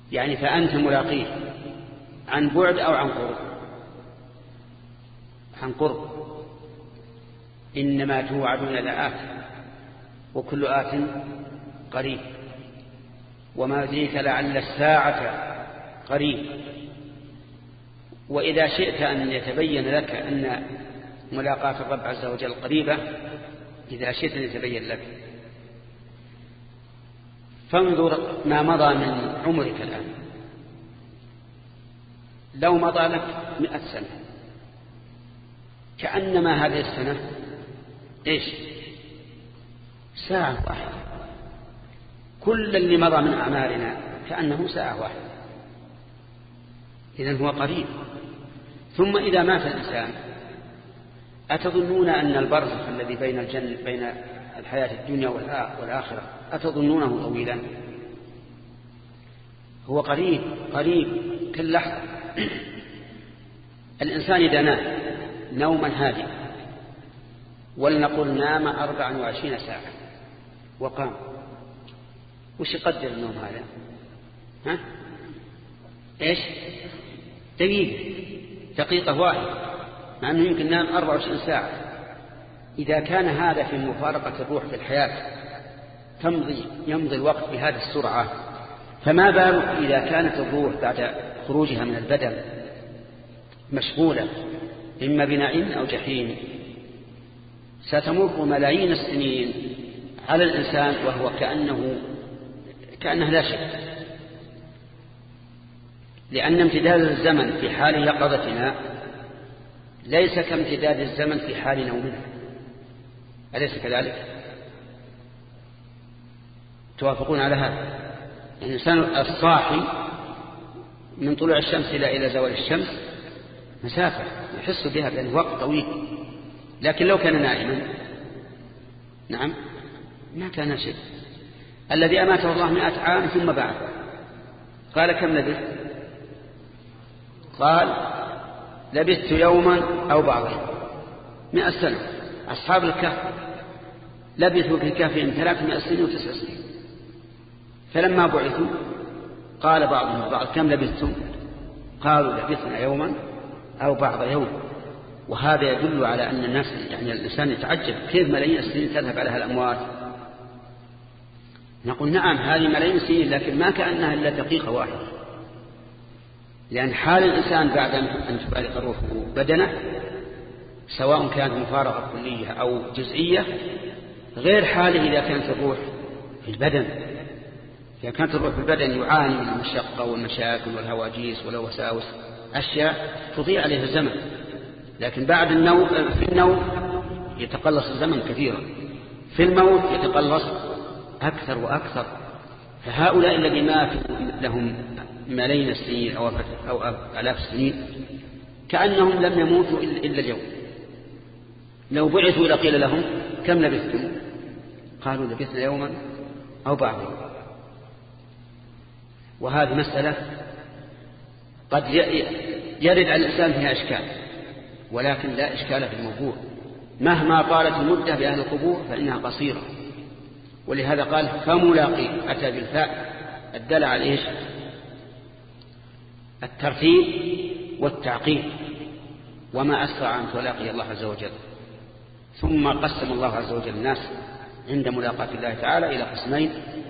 يعني فأنت ملاقيه عن بعد أو عن قرب. عن قرب. إنما توعدون لآت وكل آت قريب وما يدريك لعل الساعة قريب. وإذا شئت أن يتبين لك أن ملاقاة الرب عز وجل قريبة، إذا شئت أن يتبين لك، فانظر ما مضى من عمرك الآن. لو مضى لك 100 سنة كأنما هذه السنة إيش؟ ساعة واحدة. كل اللي مضى من أعمالنا كأنه ساعة واحدة. إذن هو قريب. ثم إذا مات الإنسان أتظنون أن البرزخ الذي بين الحياة الدنيا والآخرة أتظنونه طويلا؟ هو قريب قريب كل لحظة. الإنسان إذا نام نوما هادئا، ولنقل نام 24 ساعة وقام، وش يقدر النوم هذا؟ ها؟ إيش؟ دقيقة واحدة، مع أنه يمكن نام 24 ساعة. إذا كان هذا في مفارقة الروح في الحياة يمضي الوقت بهذه السرعة، فما بالك إذا كانت الروح بعد خروجها من البدن مشغولة إما بنعيم أو جحيم؟ ستمر ملايين السنين على الإنسان وهو كأنه لا شيء. لأن امتداد الزمن في حال يقظتنا ليس كامتداد الزمن في حال نومنا، أليس كذلك؟ توافقون على هذا؟ الإنسان الصاحي من طلوع الشمس إلى زوال الشمس مسافة يحس بها لأنه وقت طويل. لكن لو كان نائما نعم ما كان شيء. الذي أماته الله 100 عام ثم بعث قال كم لبثت؟ قال لبثت يوما أو بعض يوم. 100 سنة. أصحاب الكهف لبثوا في الكهف 300 سنين و9 سنين. فلما بعثوا قال بعضهم البعض كم لبثتم؟ قالوا لبثنا يوما أو بعض يوم. وهذا يدل على أن الناس يعني الإنسان يتعجب كيف ملايين السنين تذهب عليها الأموات. نقول نعم هذه ملايين السنين، لكن ما كأنها إلا دقيقة واحدة. لأن حال الإنسان بعد أن تفارق الروح بدنه سواء كانت مفارقة كلية أو جزئية غير حاله إذا كانت الروح في البدن. إذا كانت الروح في البدن يعاني من المشقة والمشاكل والهواجيس والوساوس، أشياء تضيع عليه الزمن. لكن بعد النوم في النوم يتقلص الزمن كثيرا، في الموت يتقلص أكثر وأكثر. فهؤلاء الذين ماتوا لهم ملايين السنين أو آلاف السنين كأنهم لم يموتوا إلا اليوم. لو بعثوا لقيل لهم كم لبثتم؟ قالوا لبثنا يوما أو بعض يوم. وهذه مسألة قد يرد على الإنسان فيها إشكال، ولكن لا إشكال في الموضوع. مهما طالت المدة بأهل القبور فإنها قصيرة. ولهذا قال فملاقي، أتى بالفاء الدل على إيش؟ الترتيب والتعقيب. وما أسرع أن تلاقي الله عز وجل. ثم قسم الله عز وجل الناس عند ملاقاة الله تعالى إلى قسمين: